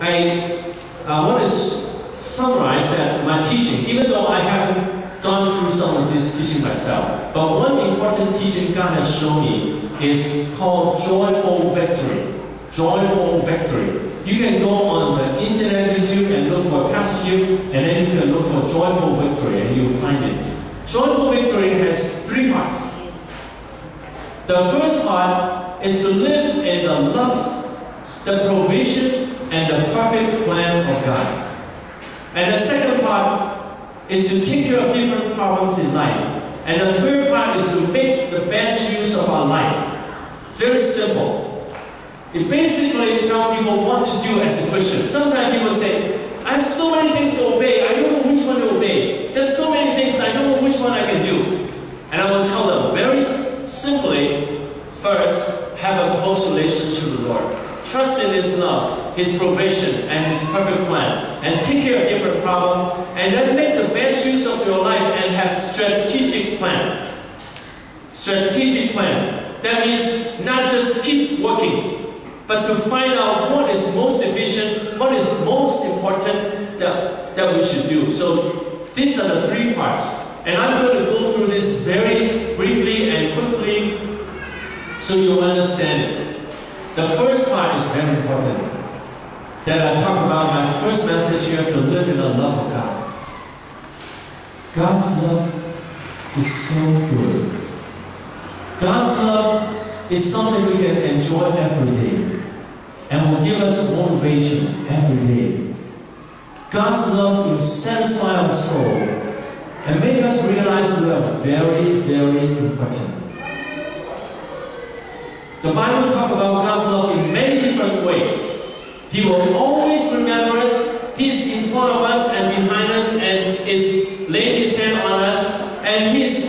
I want to summarize that my teaching, even though I haven't gone through some of this teaching myself. But one important teaching God has shown me is called joyful victory. Joyful victory. You can go on the internet, YouTube, and look for Pastor Yu, and then you can look for joyful victory, and you'll find it. Joyful victory has 3 parts. The first part is to live in the love, the provision, and the perfect plan of God. And the second part is to take care of different problems in life. And the third part is to make the best use of our life. It's very simple. It basically tells people what to do as a Christian. Sometimes people say, I have so many things to obey, I don't know which one to obey. There's so many things, I don't know which one I can do. And I will tell them very simply, first, have a close relationship with the Lord. Trust in His love, His provision, and His perfect plan. And take care of different problems. And then make the best use of your life and have strategic plan. Strategic plan. That means not just keep working, but to find out what is most efficient, what is most important that we should do. So these are the 3 parts. And I'm going to go through this very briefly and quickly so you'll understand it. The first part is very important. That I talk about my first message, you have to live in the love of God. God's love is so good. God's love is something we can enjoy every day and will give us motivation every day. God's love will satisfy our soul and make us realize we are very, very important. The Bible talks about God's love in many different ways. He will always remember us. He's in front of us and behind us and is laying His hand on us. And His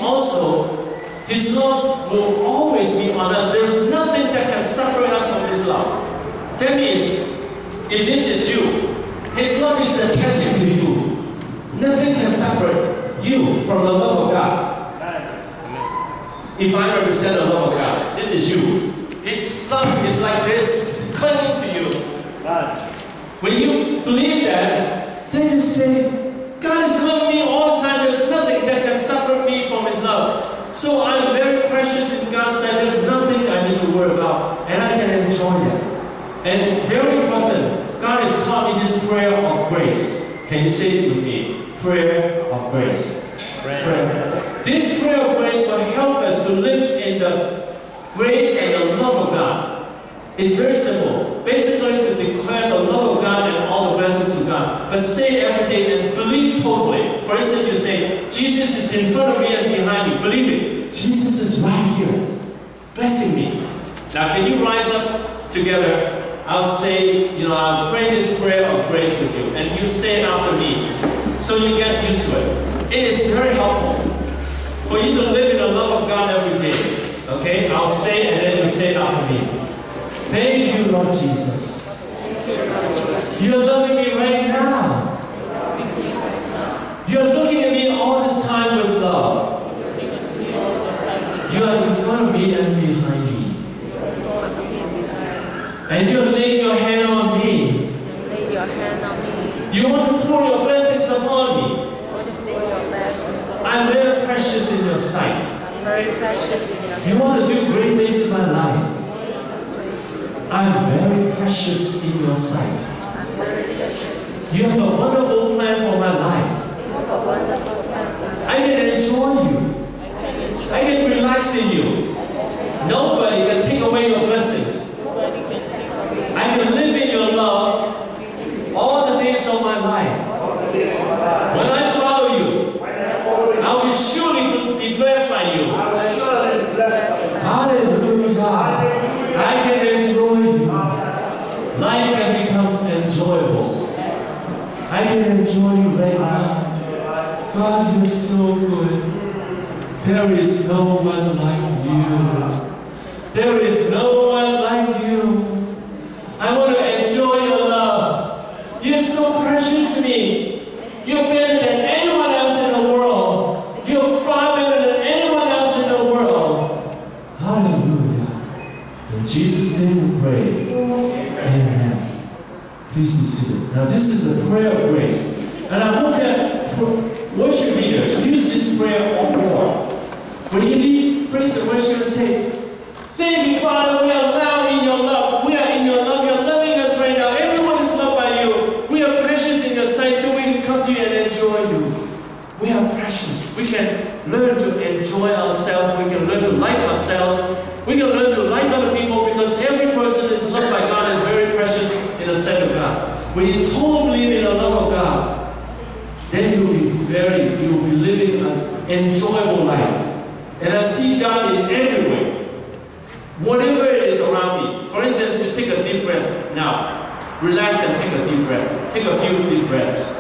love will always be on us. There's nothing that can separate us from His love. That means, if this is you, His love is attached to you. Nothing can separate you from the love of God. If I represent the love of God, this is you. His love is like this, clinging to you. When you believe that, then you say, God is loving me all the time. There's nothing that can separate me from His love. So I'm very precious in God's sight. There's nothing I need to worry about. And I can enjoy that. And very important, God has taught me this prayer of grace. Can you say it with me? Prayer of grace. Prayer. This prayer of grace will help us to live in the grace and the love of God. It's very simple. Basically, to declare the love of God and all the blessings of God. But say it every day and believe totally. For instance, you say, Jesus is in front of me and behind me. Believe it. Jesus is right here, blessing me. Now, can you rise up together? I'll say, I'll pray this prayer of grace with you. And you say it after me. So you get used to it. It is very helpful for you to live in the love of God every day. Okay? I'll say it and then you say it after me. Thank you, Lord Jesus. You're loving me right now. You're looking at me all the time with love. You are in front of me and behind me. And you're laying your hand on me. You want to pour your blessings upon me. I'm very precious in your sight. You want to do great things in my life. I'm very precious in your sight. You have a wonderful plan for my life. I can enjoy you. I can relax in you. Nobody can take away your blessings. I can live in your love all the days of my life. When I follow you, I will surely be blessed by you. Hallelujah. I can enjoy you. Life can become enjoyable. I can enjoy you right now. God, you're so good. There is no one like you. There is no one like you. I want to enjoy your love. You're so precious to me. You're better than anyone else in the world. You're far better than anyone else in the world. Hallelujah. In Jesus' name we pray. Amen. Please be seated. Now this is a prayer of grace. And I hope that worship leaders use this prayer on board. When you lead praise and worship, say, thank you, Father, we are now in your love. We are in your love. You are loving us right now. Everyone is loved by you. We are precious in your sight, so we can come to you and enjoy you. We are precious. We can learn to enjoy ourselves. We can learn to like ourselves. We can learn to like other people, because every person is loved by God is very precious in the sight of God. When you totally believe in the love of God, then you will be living an enjoyable life. And I see God in every way. Whatever it is around me. For instance, you take a deep breath now. Relax and take a deep breath. Take a few deep breaths.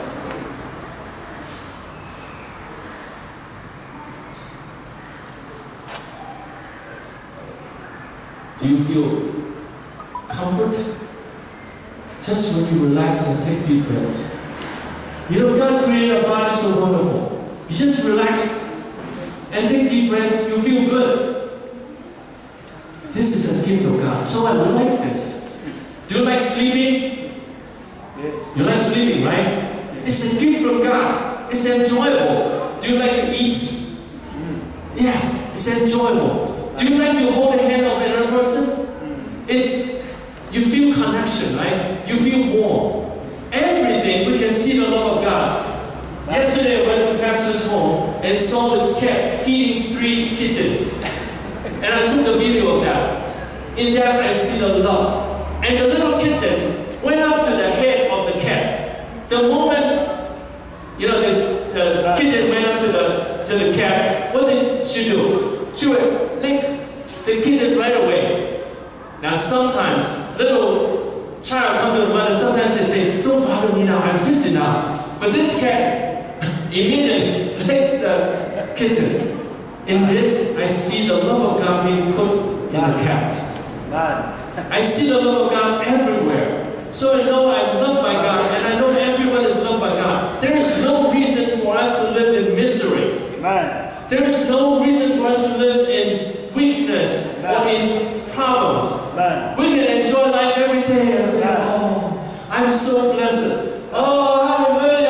Do you feel comfort? Just when you relax and take deep breaths. You know, God created a body so wonderful. You just relax and take deep breaths, you feel good. This is a gift of God. So I like this. Do you like sleeping? You like sleeping, right? It's a gift from God. It's enjoyable. Do you like to eat? Yeah, it's enjoyable. Do you like to hold the hand of another person? You feel connection, right? You feel warm. Everything, we can see the love of God. Yesterday I went to Pastor's home and saw the cat feeding 3 kittens. And I took a video of that. In that I see the love. And the little kitten went up to the head of the cat. The moment, you know, the kitten went up to the cat, what did she do? She would lick the kitten right away. Now sometimes, little child come to the mother, sometimes they say, don't bother me now, I'm busy now. But this cat immediately licked the kitten. In this, I see the love of God being put in the cat. I see the love of God everywhere. So I know I'm loved by God, and I know everyone is loved by God. There is no reason for us to live in misery. There is no reason for us to live in weakness or in problems. We can enjoy life every day and say, oh, I'm so blessed. Oh, hallelujah.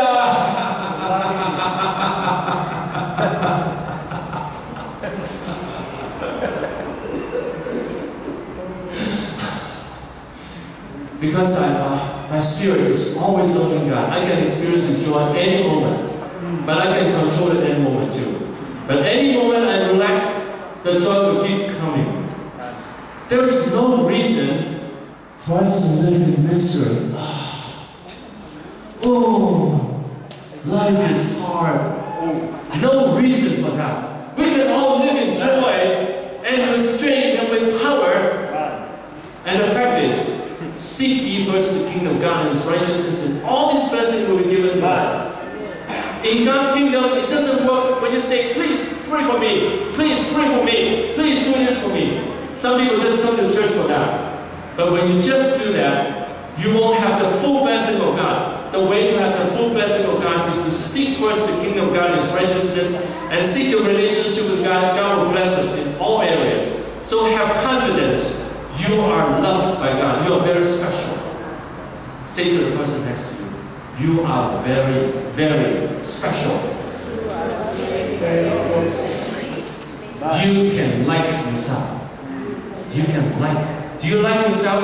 Because my spirit is always loving God. I can experience His joy at any moment. But I can control it any moment too. But any moment I relax, the joy will keep coming. There is no reason for us to live in misery. Oh, life is hard. No reason for that. We can all live in joy and with strength and with power. And the fact is, seek ye first the kingdom of God and His righteousness, and all these blessings will be given to us. In God's kingdom, it doesn't work when you say, please pray for me, please pray for me, please do this for me. Some people just come to church for that. But when you just do that, you won't have the full blessing of God. The way to have the full blessing of God is to seek first the kingdom of God and His righteousness, and seek a relationship with God. God will bless us in all areas. So have confidence. You are loved by God. You are very special. Say to the person next to you, you are very, very special. You can like yourself. You can like. Do you like yourself?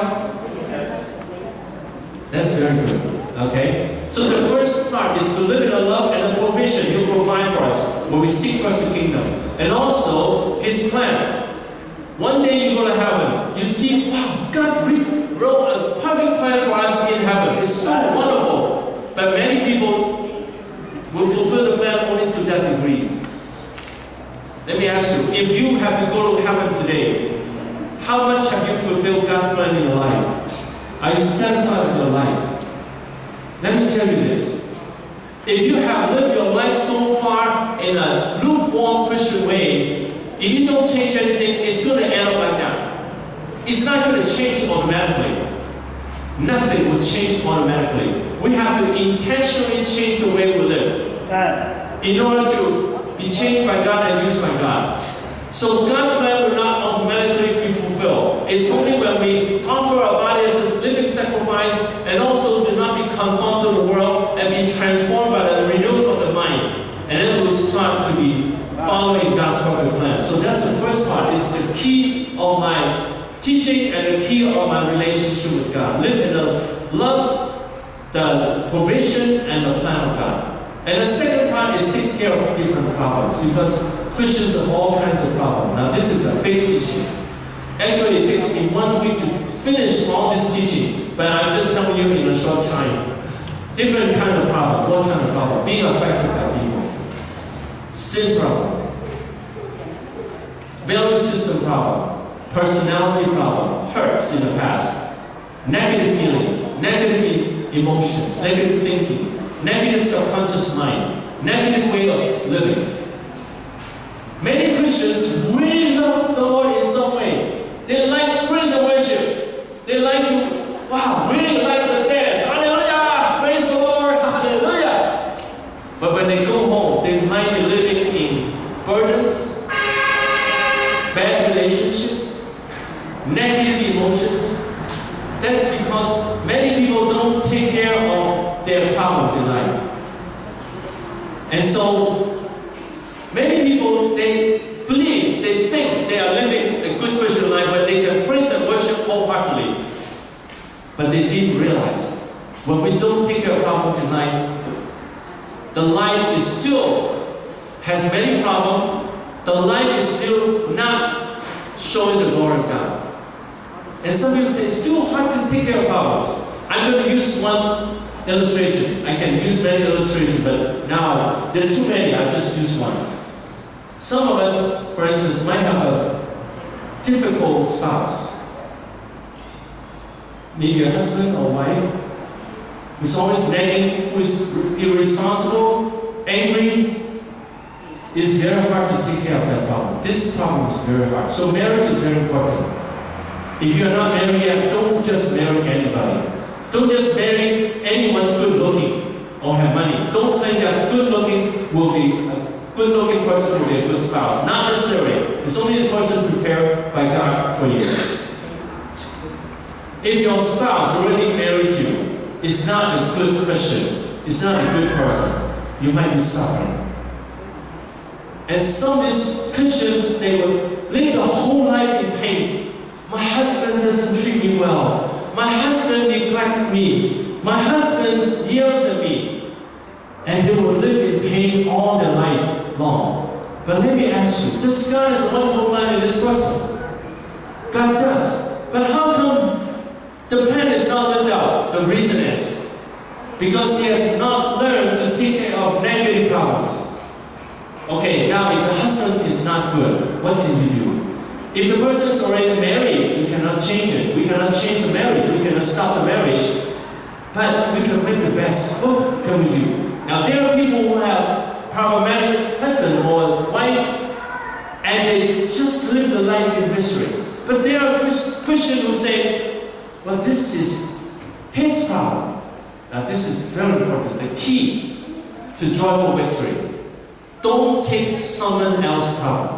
That's very good. Okay? So the first part is to live in a love and a provision He'll provide for us when we seek first the kingdom. And also His plan. One day you go to heaven, you see, wow, God wrote a perfect plan for us in heaven. It's so wonderful. But many people will fulfill the plan only to that degree. Let me ask you, if you have to go to heaven today, how much have you fulfilled God's plan in your life? Are you satisfied with your life? Let me tell you this. If you have lived your life so far in a lukewarm Christian way, if you don't change anything, it's going to end up like that. It's not going to change automatically. Nothing will change automatically. We have to intentionally change the way we live in order to be changed by God and used by God. So God's plan will not automatically be fulfilled. It's only when we offer our bodies as a living sacrifice and also deny with God. Live in the love, the provision, and the plan of God. And the second part is take care of different problems, because Christians have all kinds of problems. Now this is a big teaching. Actually, it takes me 1 week to finish all this teaching, but I'm just telling you in a short time. Different kind of problem. What kind of problem? Being affected by people. Sin problem. Value system problem. Personality problem. Hurts in the past. Negative feelings. Negative emotions. Negative thinking. Negative subconscious mind. Negative way of living. Many Christians really love the Lord in some way. They like praise and worship. They like to, really like the dance. Hallelujah! Praise the Lord! Hallelujah! But when they go home, they might be living in burdens, bad relationship, negative emotions. That's because many people don't take care of their problems in life. And so, many people, they believe, they think they are living a good Christian life, but they can praise and worship wholeheartedly. But they didn't realize, when we don't take care of problems in life, the life is still has many problems. The life is still not showing the glory of God. And some people say, it's too hard to take care of problems. I'm going to use one illustration. I can use many illustrations, but now there are too many. I'll just use one. Some of us, for instance, might have a difficult spouse. Maybe a husband or wife who's always nagging, who is irresponsible, angry. It's very hard to take care of that problem. This problem is very hard. So marriage is very important. If you're not married yet, don't just marry anybody. Don't just marry anyone good looking or have money. Don't think that good looking person will be a good spouse. Not necessarily. It's only the person prepared by God for you. If your spouse already married you, is not a good Christian, is not a good person, you might be suffering. And some of these Christians, they will live the whole life in pain. My husband doesn't treat me well. My husband neglects me. My husband yells at me. And they will live in pain all their life long. But let me ask you, does God has a wonderful plan in this person? God does. But how come the plan is not lived out? The reason is because he has not learned to take care of negative problems. Okay, now if the husband is not good, what can you do? If the person is already married, we cannot change it. We cannot change the marriage. We cannot stop the marriage. But we can make the best. What can we do? Now there are people who have problematic husband or wife, and they just live the life in misery. But there are Christians who say, well, this is his problem. Now this is very important. The key to joyful victory. Don't take someone else's problem.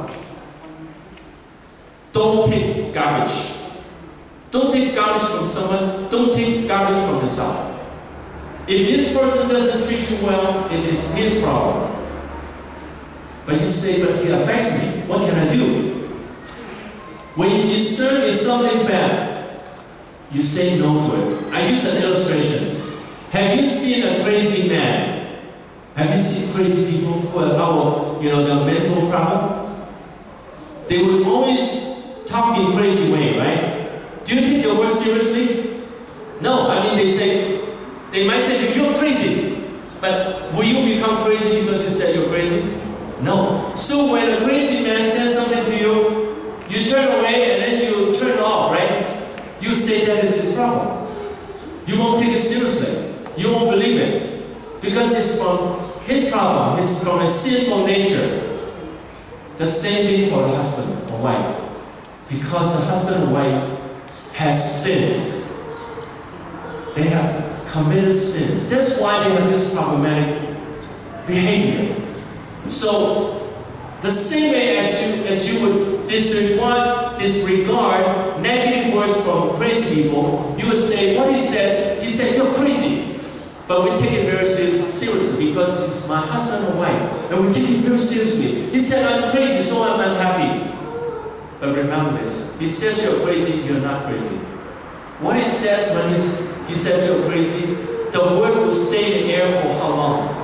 Don't take garbage. Don't take garbage from someone. Don't take garbage from yourself. If this person doesn't treat you well, it is his problem. But you say, but it affects me. What can I do? When you discern it's something bad, you say no to it. I use an illustration. Have you seen a crazy man? Have you seen crazy people who have their mental problem? They would always talk in a crazy way, right? Do you take your words seriously? No, I mean they might say to you, you're crazy. But will you become crazy because you said you're crazy? No. So when a crazy man says something to you, you turn away and then you turn it off, right? You say that is his problem. You won't take it seriously. You won't believe it. Because it's from his problem. It's from a sinful nature. The same thing for a husband or wife. Because the husband and wife has sins. They have committed sins. That's why they have this problematic behavior. So, the same way as you would disregard negative words from crazy people, you would say, what he said, you're crazy. But we take it very seriously because it's my husband or wife. And we take it very seriously. He said, I'm crazy, so I'm unhappy. But remember this, he says you're crazy, you're not crazy. What he says when he says you're crazy, the word will stay in the air for how long?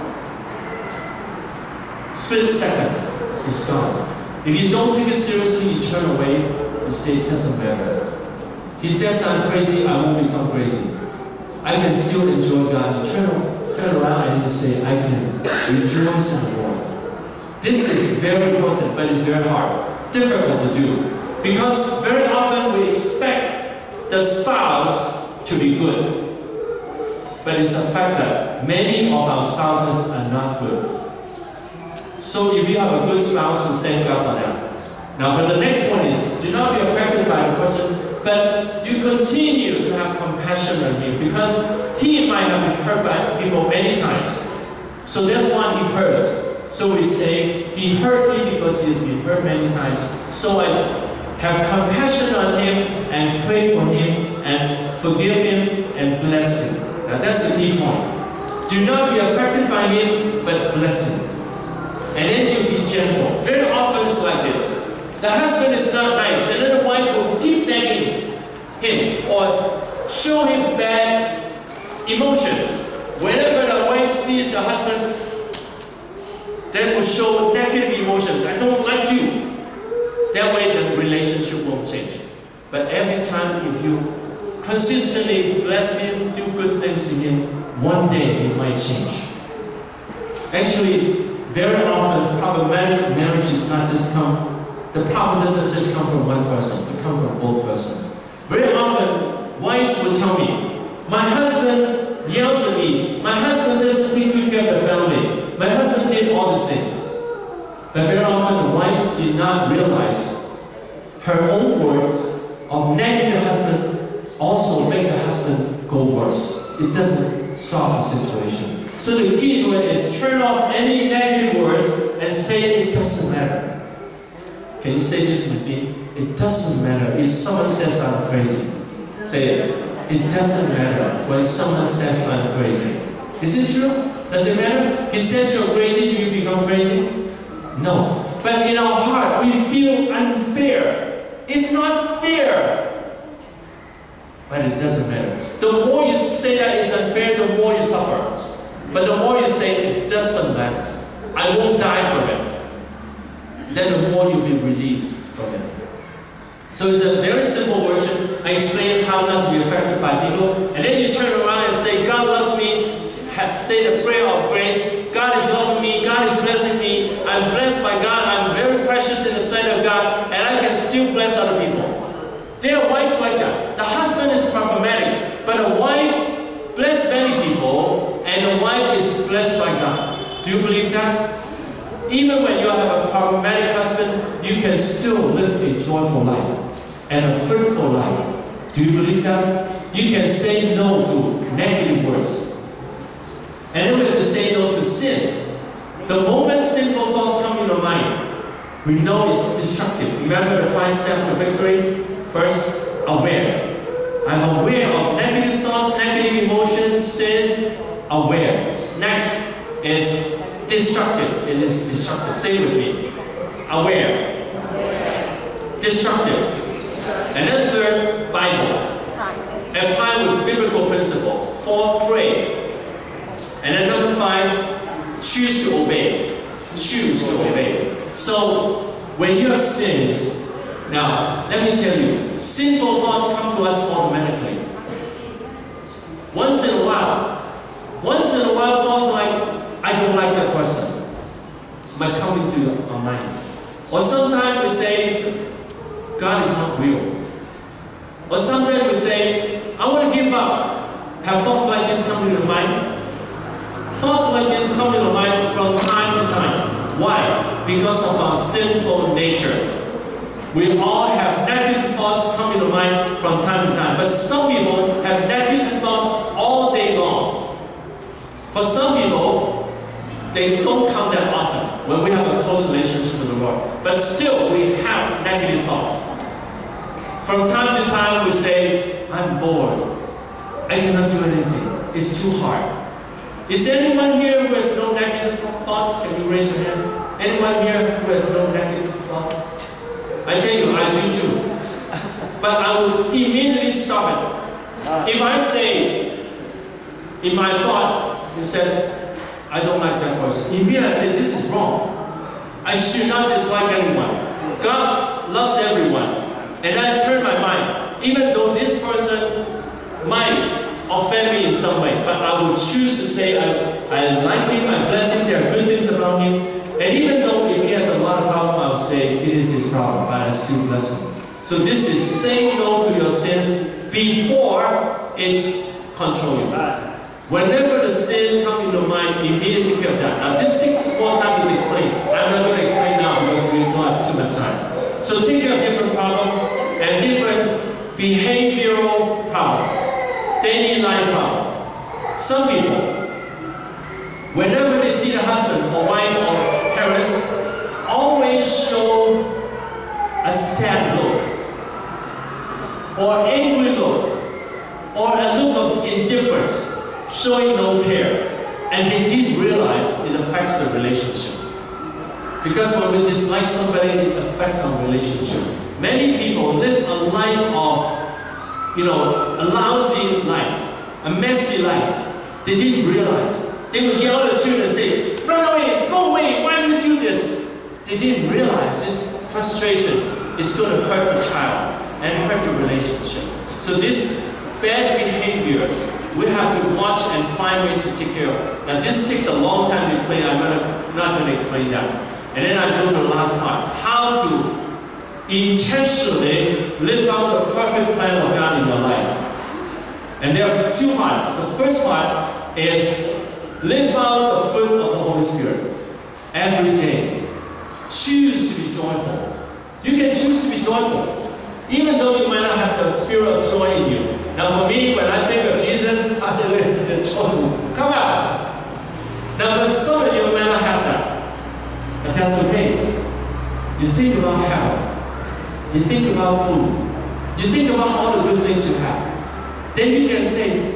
Split second, it's gone. If you don't take it seriously, you turn away, you say it doesn't matter. He says I'm crazy, I won't become crazy. I can still enjoy God. You turn around and you say, I can rejoice in the Lord. This is very important, but it's very hard, difficult to do. Because very often we expect the spouse to be good. But it's a fact that many of our spouses are not good. So if you have a good spouse, thank God for that. Now, but the next one is, do not be affected by the person, but you continue to have compassion on him, because he might have been hurt by people many times. So that's why he hurts. So we say, he hurt me because he's been hurt many times. So I have compassion on him and pray for him and forgive him and bless him. Now that's the key point. Do not be affected by him, but bless him. And then you be gentle. Very often it's like this. The husband is not nice, and then the wife will keep nagging him or show him bad emotions. Whenever the wife sees the husband, then will show negative emotions. I don't like you. That way the relationship won't change. But every time if you consistently bless him, do good things to him, one day it might change. Actually, very often problematic marriages the problem doesn't just come from one person, it comes from both persons. Very often, wives will tell me, my husband yells at me, my husband doesn't take good care of the family, my husband did all these things. But very often the wives did not realize her own words of nagging the husband also make the husband go worse. It doesn't solve the situation. So the key to it is turn off any negative words and say it doesn't matter. Can you say this with me? It doesn't matter if someone says I'm crazy. Say it. It doesn't matter when someone says I'm crazy. Is it true? Does it matter? He says you're crazy, do you become crazy? No. But in our heart, we feel unfair. It's not fair. But it doesn't matter. The more you say that it's unfair, the more you suffer. But the more you say it doesn't matter, I won't die from it, then the more you'll be relieved from it. So it's a very simple version. I explain how not to be affected by people, and then you turn around and say, God loves me, say the prayer of grace, God is loving me, God is blessing me, I'm blessed by God, I'm very precious in the sight of God, and I can still bless other people. There are wives like that. The husband is problematic, but a wife blesses many people, and the wife is blessed by God. Do you believe that? Even when you have a problematic husband, you can still live a joyful life and a fruitful life. Do you believe that? You can say no to negative words. And then we have to say no to sins. The moment sinful thoughts come in your mind, we know it's destructive. Remember the 5 steps to victory? First, aware. I'm aware of negative thoughts, negative emotions, sins, aware. Next is destructive. It is destructive. Say it with me. Aware. Destructive. And then third, Bible. Apply with biblical principle. 4, pray. And then number 5, choose to obey. Choose to obey. So, when you have sins, now, let me tell you, sinful thoughts come to us automatically. Once in a while, thoughts like, I don't like that person, might come into our mind. Or sometimes we say, God is not real. Or sometimes we say, I want to give up. Have thoughts like this come into your mind? Thoughts like this come into your mind from time to time. Why? Because of our sinful nature. We all have negative thoughts come into mind from time to time. But some people have negative thoughts all day long. For some people, they don't come that often when we have a close relationship with the Lord. But still, we have negative thoughts. From time to time, we say, I'm bored. I cannot do anything. It's too hard. Is there anyone here who has no negative thoughts? Can you raise your hand? Anyone here who has no negative thoughts? I tell you, I do too. But I will immediately stop it. If I say, in my thought, it says, I don't like that person. In me, I say, this is wrong. I should not dislike anyone. God loves everyone. And I turn my mind, even though this person might offend me in some way, but I will choose to say, I like him, I bless him, there are good things about him. And even though if he has a lot of problems, I'll say, it is his problem, but I still bless him. So this is saying no to your sins before it controls you. Whenever the sin comes in your mind, immediately take care of that. Now this takes more time to explain. I'm not going to explain now because we don't have too much time. So take care of different problems and different behavioral problems, daily life problems. Some people, whenever they see the husband or wife or parents, always show a sad look, or angry look, or a look of indifference, showing no care, and they didn't realize it affects the relationship. Because when we dislike somebody, it affects our relationship. Many people live a life of, a lousy life, a messy life. They didn't realize. They would yell at the children and say, run away, go away, why do you do this? They didn't realize this frustration is going to hurt the child and hurt the relationship. So this bad behavior, we have to watch and find ways to take care of. Now this takes a long time to explain. I'm not going to explain that. And then I go to the last part. How to intentionally live out the perfect plan of God in your life. And there are two parts. The first part is live out the fruit of the Holy Spirit. Every day. Choose to be joyful. You can choose to be joyful. Even though you might not have the spirit of joy in you. Now for me, when I think of Jesus, I think the joy. Come on. Now for some of you might not have that. But that's okay. You think about heaven. You think about food. You think about all the good things you have. Then you can say,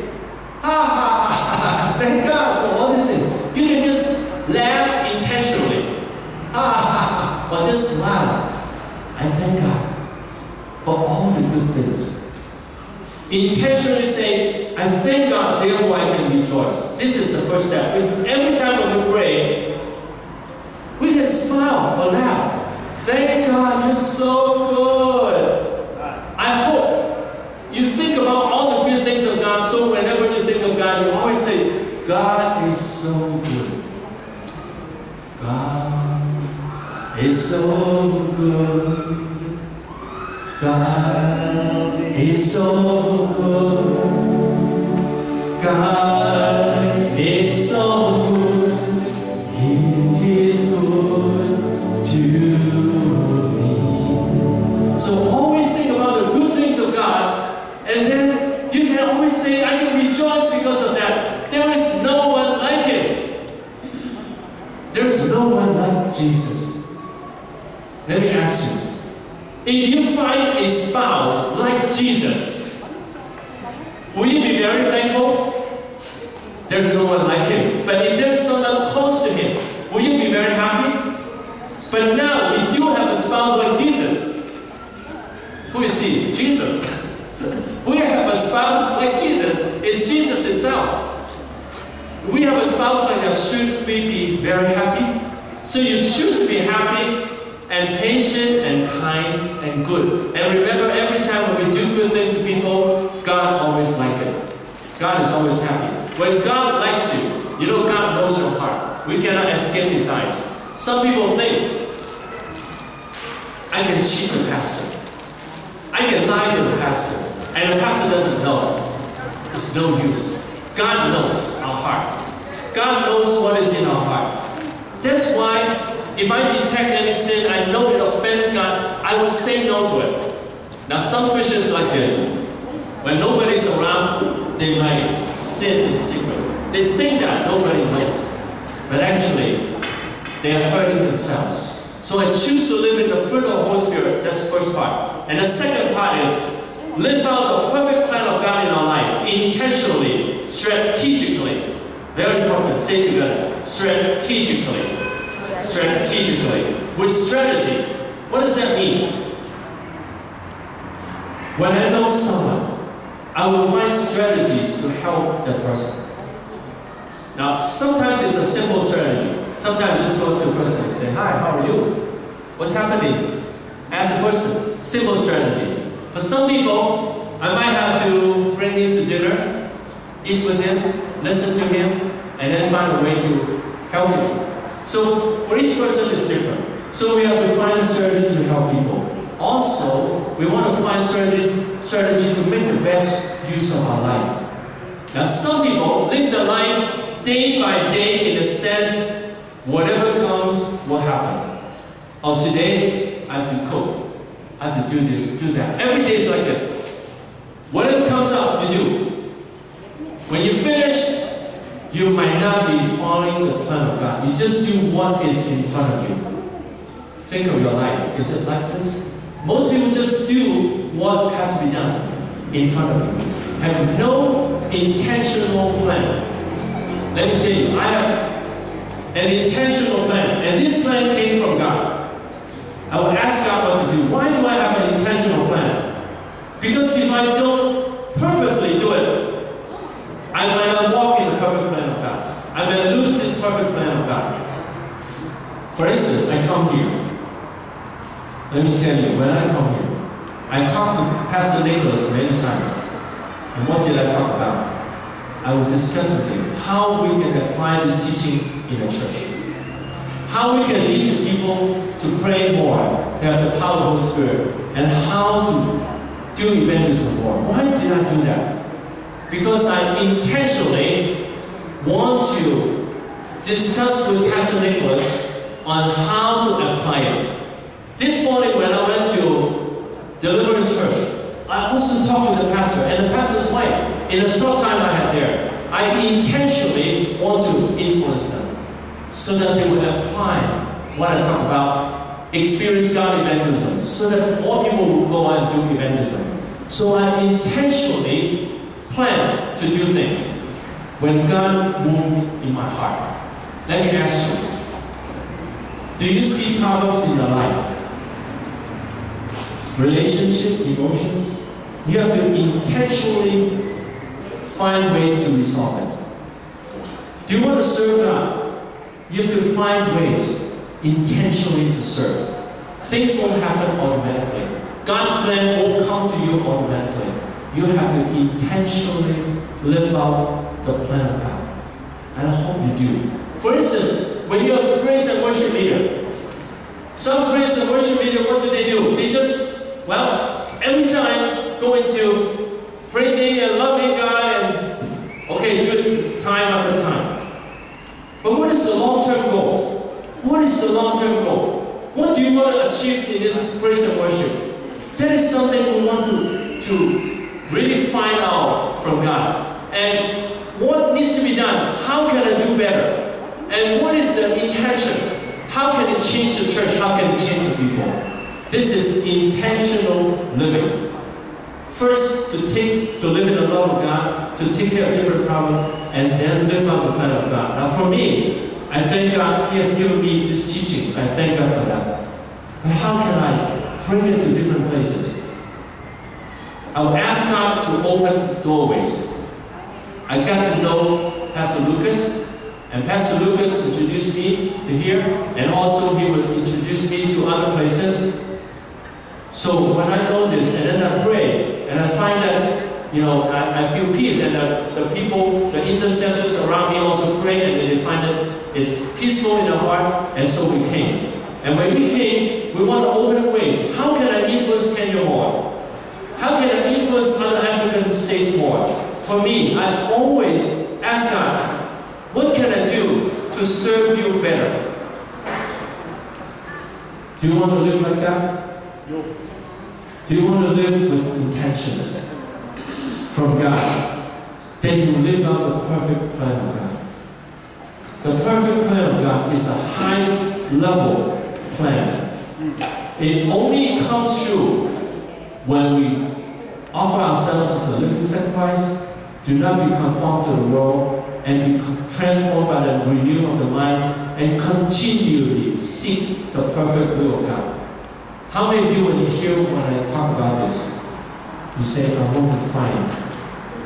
thank God for all these things. You can just laugh intentionally. Or just smile. I thank God for all the good things. Intentionally say, I thank God, therefore I can rejoice. This is the first step. If every time when we pray, we can smile or laugh. Thank God, you're so good. I hope you think about all the good things of God, so whenever you think of God, you always say, God is so good. God is so good. God is so good. God is so good. He is good to me. So always think about the good things of God, and then you can always say, I can rejoice because of that. There is no one like Him. There is no one like Jesus. Let me ask you. If you find a spouse like Jesus, will you be very thankful? There's no one like Him. But if there's someone close to Him, will you be very happy? But now we do have a spouse like Jesus. Who is He? Jesus. We have a spouse like Jesus. It's Jesus Himself. We have a spouse like that. Should we be very happy? So you choose to be happy and patient and kind and good. And remember, every time when we do good things to people, God always likes it. God is always happy. When God likes you, God knows your heart. We cannot escape His eyes. Some people think, I can cheat the pastor. I can lie to the pastor. And the pastor doesn't know. It's no use. God knows our heart. God knows what is in our heart. That's why if I detect any sin, I know it offends God, I will say no to it. Now some Christians like this. When nobody's around, they might sin in secret. They think that nobody knows. But actually, they are hurting themselves. So I choose to live in the fruit of the Holy Spirit. That's the first part. And the second part is, live out the perfect plan of God in our life. Intentionally, strategically. Very important. Say it together. Strategically. Strategically. With strategy. What does that mean? When I know someone I will find strategies to help that person. Now, sometimes it's a simple strategy. Sometimes just go to the person and say, "Hi, how are you? What's happening?" Ask the person. Simple strategy. For some people, I might have to bring him to dinner, eat with him, listen to him, and then find a way to help him. So for each person, it's different. So we have to find a strategy to help people. Also, we want to find strategy to make the best use of our life. Now, some people live their life day by day in the sense, whatever comes will happen. Oh, today I have to cook. I have to do this, do that. Every day is like this. Whatever comes up, you do. When you finish, you might not be following the plan of God. You just do what is in front of you. Think of your life. Is it like this? Most people just do what has to be done in front of you. Have no intentional plan. Let me tell you, I have an intentional plan, and this plan came from God. I will ask God what to do. Why do I have an intentional plan? Because if I don't purposely do it, I might not walk in the perfect plan of God. I may lose this perfect plan of God. For instance, I come here. Let me tell you, when I come here, I talked to Pastor Nicholas many times. And what did I talk about? I will discuss with him how we can apply this teaching in a church. How we can lead the people to pray more, to have the power of the Holy Spirit, and how to do evangelism more. Why did I do that? Because I intentionally want to discuss with Pastor Nicholas on how to apply it. This morning when I went to Deliverance Church, I also talked with the pastor and the pastor's wife. In a short time I had there, I intentionally want to influence them so that they would apply what I talk about, experience God evangelism, so that more people will go and do evangelism. So I intentionally plan to do things when God moved in my heart. Let me ask you, do you see problems in your life? Relationship, emotions? You have to intentionally find ways to resolve it. Do you want to serve God? You have to find ways intentionally to serve. Things won't happen automatically. God's plan won't come to you automatically. You have to intentionally live out the plan of God. And I hope you do. For instance, when you're a praise and worship leader, some praise and worship leader, what do? They just, well, every time go into praising and loving God and, okay, do it time after time. But what is the long-term goal? What is the long-term goal? What do you want to achieve in this praise and worship? That is something we want to really find out from God. And what needs to be done? How can I do better? And what is the intention? How can it change the church? How can it change the people? This is intentional living. First, to live in the love of God, to take care of different problems, and then live out the plan of God. Now for me, I thank God He has given me these teachings. I thank God for that. But how can I bring it to different places? I will ask God to open doorways. I got to know Pastor Lucas, and Pastor Lucas introduced me to here, and also he would introduce me to other places. So when I know this, and then I pray, and I find that, I feel peace, and the people, the intercessors around me also pray, and they find that it's peaceful in their heart, and so we came. And when we came, we want to open ways. How can I influence Kenya more? How can I influence other African states more? For me, I always ask God, what can I do to serve you better? Do you want to live like that? No. Do you want to live with intentions from God? Then you live out the perfect plan of God. The perfect plan of God is a high-level plan. It only comes true when we offer ourselves as a living sacrifice, do not be conformed to the world, and be transformed by the renewal of the mind, and continually seek the perfect will of God. How many of you, when you hear when I talk about this, you say, I want to find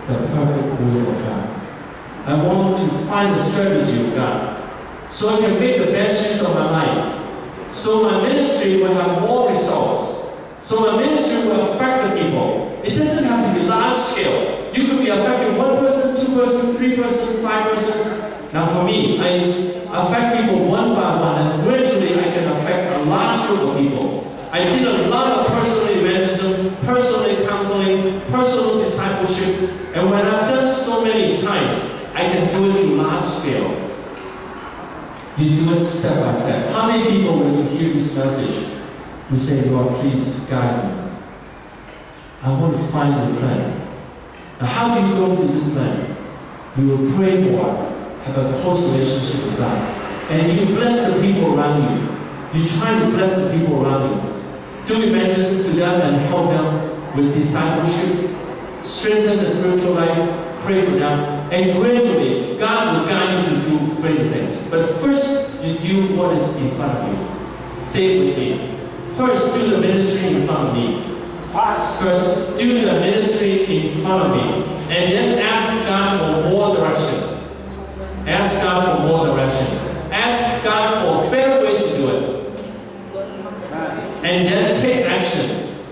the perfect will of God. I want to find the strategy of God so I can make the best use of my life. So my ministry will have more results. So my ministry will affect the people. It doesn't have to be large scale. You could be affecting 1 person, 2 person, 3 person, 5 person. Now for me, I affect people one by one, and gradually I can affect a large group of people. I did a lot of personal evangelism, personal counseling, personal discipleship, and when I've done so many times, I can do it to large scale. You do it step by step. How many people, when you hear this message, you say, Lord, please guide me. I want to find your plan. Now, how do you go to this plan? You will pray more, have a close relationship with God, and you bless the people around you. You try to bless the people around you. Do evangelism to them and help them with discipleship, strengthen the spiritual life, pray for them, and gradually God will guide you to do great things. But first, you do what is in front of you. Say it with me. First, do the ministry in front of me. First, do the ministry in front of me. And then ask God for more direction. Ask God for more direction. Ask God for better ways to do it. And then take action.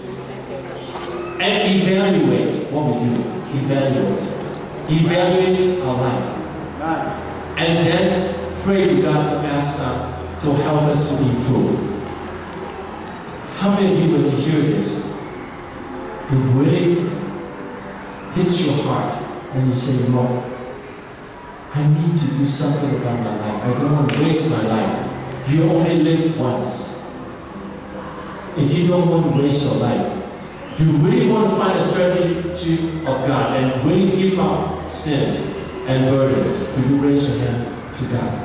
And evaluate what we do. Evaluate our life. And then pray to God to ask God to help us to improve. How many of you, when you hear this, it really hits your heart and you say, Lord, I need to do something about my life. I don't want to waste my life. You only live once. If you don't want to waste your life, you really want to find a strategy of God and really give up sins and burdens, will you raise your hand to God?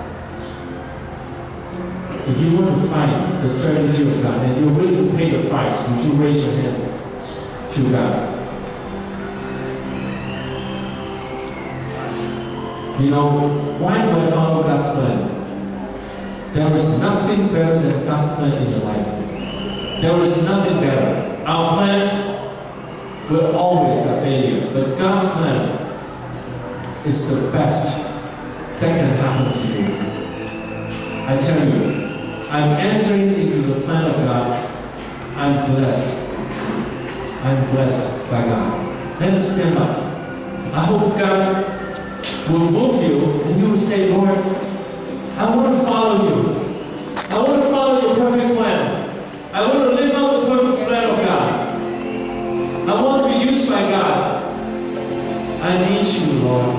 If you want to find the strategy of God and you're willing to pay the price, would you raise your hand to God? You know, why do I follow God's plan? There is nothing better than God's plan in your life. There is nothing better. Our plan will always a failure, but God's plan is the best that can happen to you. I tell you, I'm entering into the plan of God. I'm blessed. I'm blessed by God. Let us stand up. I hope God will move you and you will say, Lord, I want to follow you. I want to follow your perfect plan. I want to live out the perfect plan of God. I want to be used by God. I need you, Lord.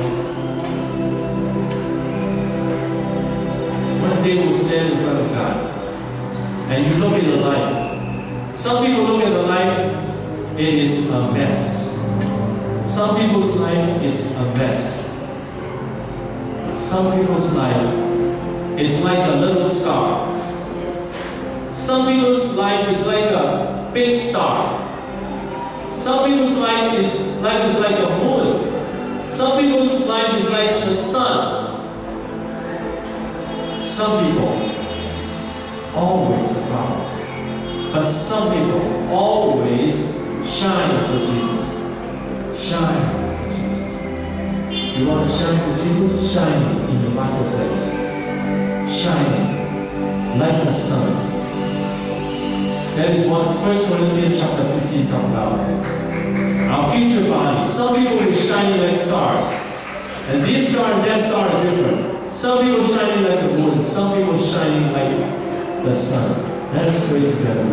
One day we'll stand in front of God and you look at your life. Some people look at their life, it is a mess. Some people's life is a mess. Some people's life is like a little star. Some people's life is like a big star. Some people's life is like a moon. Some people's life is like the sun. Some people always have problems. But some people always shine for Jesus. Shine for Jesus. You want to shine for Jesus? Shine in the marketplace. Shine like the sun. That is what 1 Corinthians chapter 15 talks about. Our future bodies. Some people will shine like stars. And this star and that star is different. Some people shining like the moon. Some people shining like the sun. Let us pray together.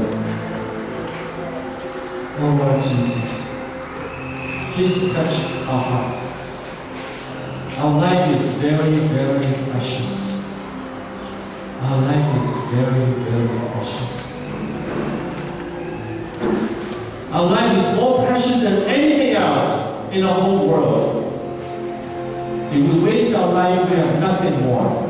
Oh Lord Jesus, please touch our hearts. Our life is very, very precious. Our life is very, very precious. Our life is more precious than anything else in the whole world. If we waste our life, we have nothing more.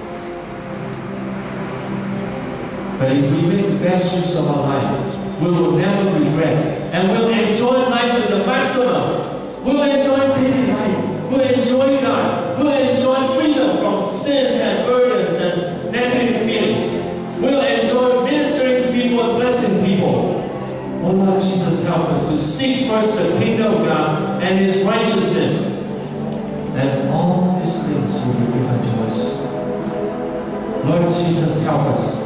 But if we make the best use of our life, we will never regret. And we'll enjoy life to the maximum. We'll enjoy daily life. We'll enjoy God. We'll enjoy freedom from sins and burdens and negative feelings. We'll enjoy ministering to people and blessing people. Oh Lord Jesus, help us to seek first the kingdom of God and His righteousness, and all these things will be given to us. Lord Jesus, help us.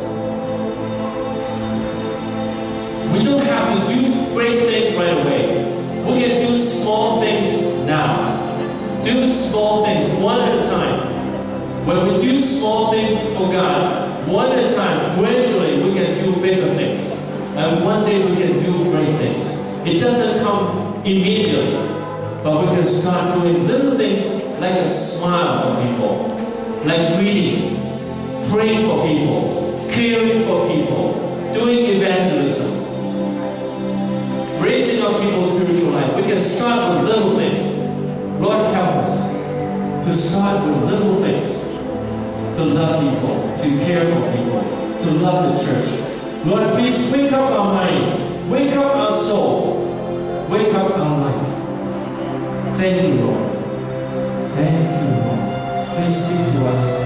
We don't have to do great things right away. We can do small things now. Do small things one at a time. When we do small things for God, one at a time, gradually we can do bigger things. And one day we can do great things. It doesn't come immediately, but we can start doing little things like a smile for people, like greeting, praying for people, caring for people, doing evangelism, raising up people's spiritual life. We can start with little things. Lord, help us to start with little things, to love people, to care for people, to love the church. Lord, please wake up our mind, wake up our soul, wake up our life. Thank you, Lord. Thank you, Lord. Please speak to us.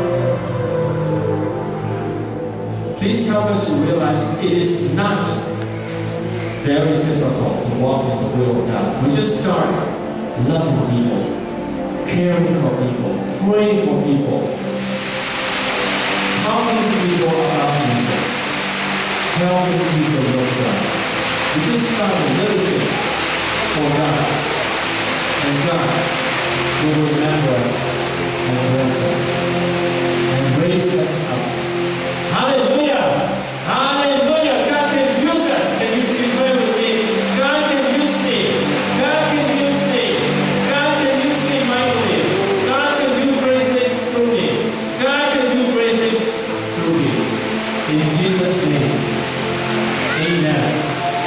Please help us to realize it is not very difficult to walk in the will of God. We just start loving people, caring for people, praying for people, talking to people about Jesus, helping people love God. We just start with little things for God, and God will remember us and bless us and raise us up. Hallelujah! Hallelujah! God can use us. Can you declare with me? God can use me. God can use me. God can use me mightily. God can do great things through me. God can do great things through me. In Jesus' name. Amen.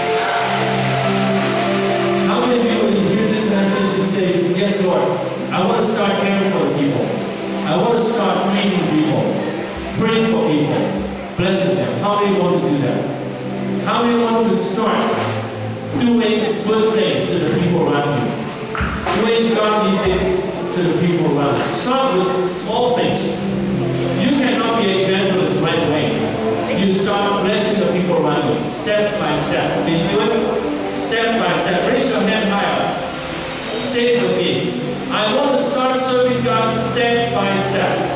How many of you, when you hear this message, you say, yes, Lord, I want to start caring for people. I want to start greeting people, praying for people, blessing them. How many want to do that? How many want to start doing good things to the people around you? Doing godly things to the people around you. Start with small things. You cannot be an evangelist right away. You start blessing the people around you, step by step. Can you do it? Step by step. Raise your hand higher. Say it with me. I want to start serving God step by step.